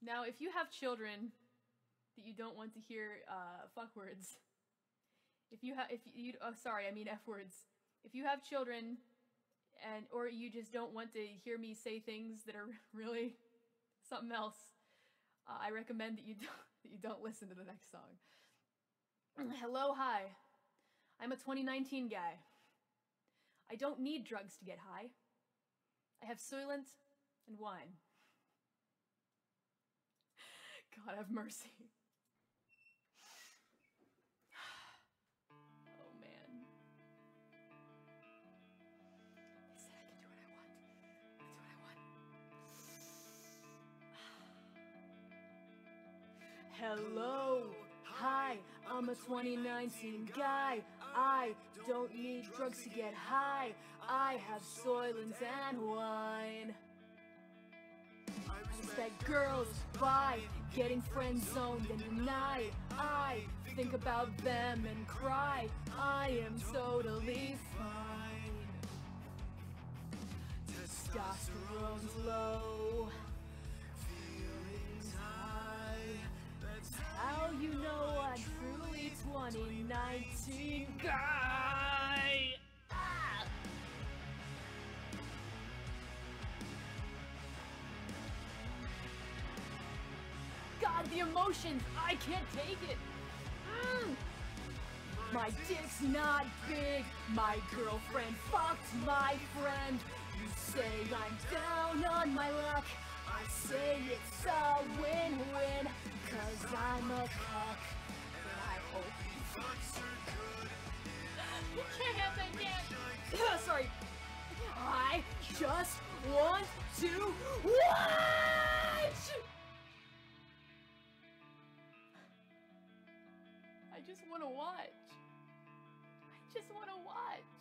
Now, if you have children that you don't want to hear fuck words, sorry, I mean F words. If you have children or you just don't want to hear me say things that are really something else, I recommend that you don't listen to the next song. Hello, hi. I'm a 2019 guy. I don't need drugs to get high. I have Soylent and wine. God have mercy. Oh man. They said I can do what I want. I can do what I want. Hello. Hi, I'm a 2019 guy. I don't need drugs to get high. I have Soylent and wine. I respect girls by getting friend-zoned and denied. I think about them and cry. I am totally fine. Testosterone's low, feelings high. That's how you know I'm truly 2019 guy. God, the emotions! I can't take it! My dick's not big. My girlfriend fucked my friend. You say I'm down on my luck. I say it's a win-win. 'Cause I'm a cuck. And I hope he fucks her good. You can't have that yet! Sorry. I just want to watch! I just want to watch. I just want to watch.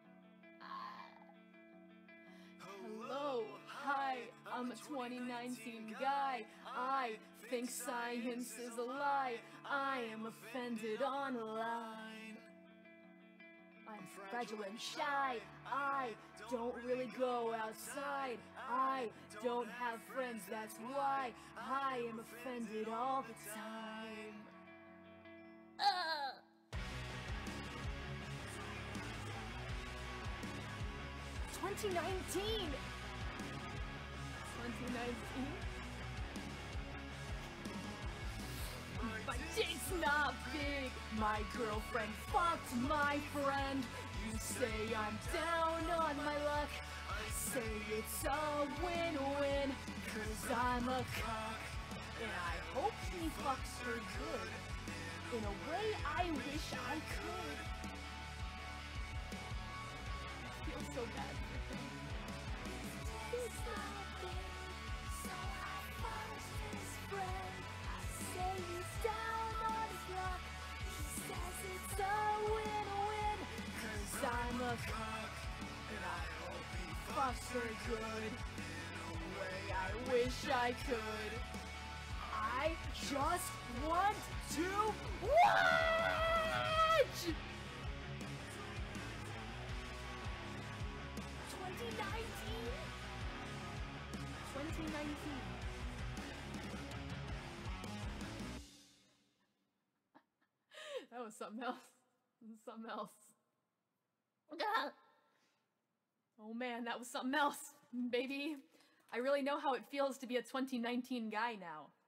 Hello, hi, I'm a 2019 guy. I think science is a lie. I am offended online. I'm fragile and shy. I don't really go outside. I don't have friends, that's why I am offended all the time. 2019! 2019? My dick's not big. My girlfriend fucked my friend. You say I'm down on my luck. I say it's a win-win. 'Cause I'm a cuck. And I hope he fucks her good. In a way I wish I could. I feel so bad for him. He's not big, so I forced his friend. I say he's down on his luck. He says it's a win-win. 'Cause I'm a cuck. And I hope he fucks her good. In a way I wish I could. I just want to watch! 2019? 2019. That was something else. Something else. Oh man, that was something else, baby. I really know how it feels to be a 2019 guy now.